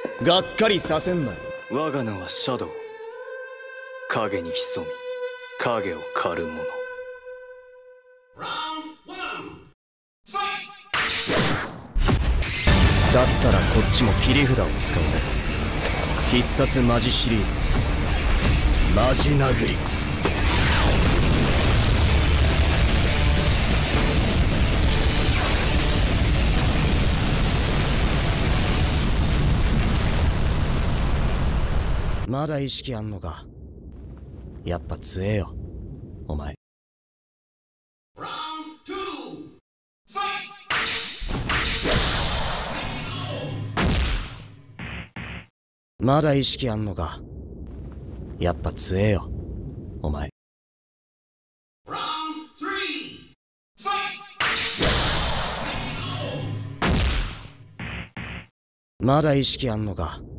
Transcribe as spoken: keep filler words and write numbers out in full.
がっかりさせんなよ。 我が名はシャドウ。影に潜み影を狩る者。 だったらこっちも切り札を使うぜ。必殺マジシリーズマジ殴り。まだ意識あんのか。やっぱ強えよお前。まだ意識あんのか。やっぱ強えよお前。まだ意識あんのか。